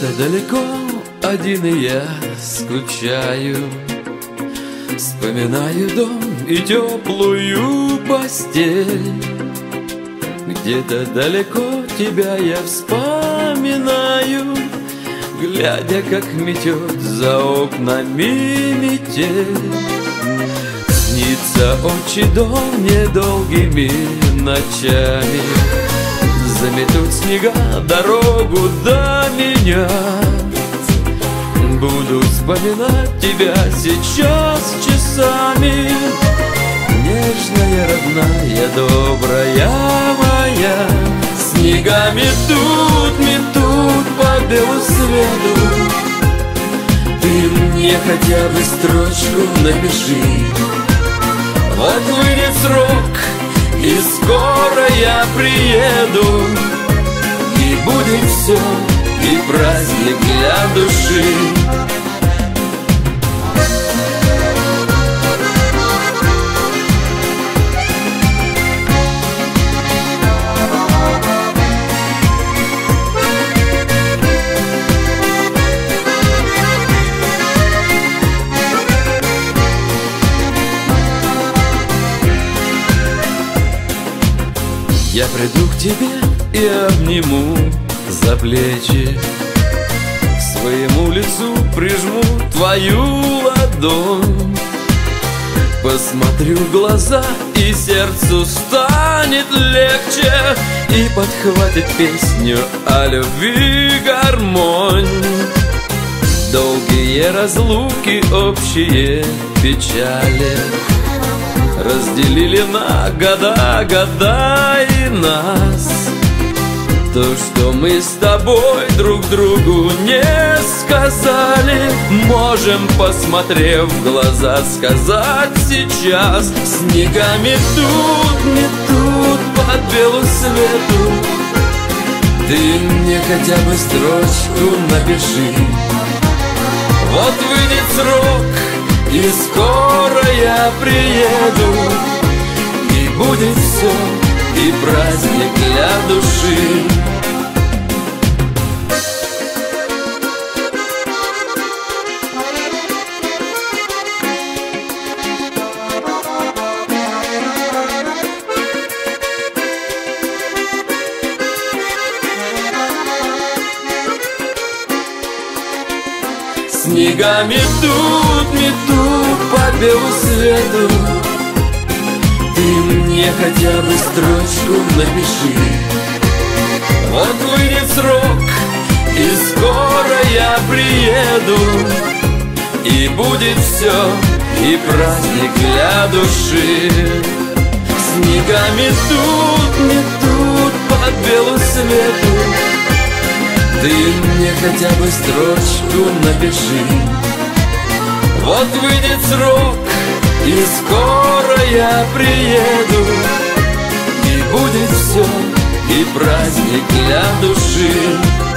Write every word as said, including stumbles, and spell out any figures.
Где-то далеко один и я скучаю, вспоминаю дом и теплую постель. Где-то далеко тебя я вспоминаю, глядя, как метет за окнами метель. Снится отчий дом недолгими ночами, заметут снега дорогу до меня. Буду вспоминать тебя сейчас часами, нежная, родная, добрая моя. Снега метут, метут по белу свету, ты мне хотя бы строчку напиши. Вот выйдет срок, и скоро я приеду, и будет все, и праздник для души. Я приду к тебе и обниму за плечи, к своему лицу прижму твою ладонь. Посмотрю в глаза, и сердцу станет легче, и подхватит песню о любви гармонь. Долгие разлуки, общие печали разделили на года, года и нас. То, что мы с тобой друг другу не сказали, можем, посмотрев в глаза, сказать сейчас. Снега метут, метут по белу свету, ты мне хотя бы строчку напиши. Вот выйдет срок, и скоро я приеду, и будет все, и праздник для души. Снега метут, метут по белу свету, ты мне хотя бы строчку напиши. Вот выйдет срок, и скоро я приеду, и будет все, и праздник для души. Снега метут, метут по белу свету, ты мне хотя бы строчку напиши. Вот выйдет срок, и скоро я приеду, и будет все, и праздник для души.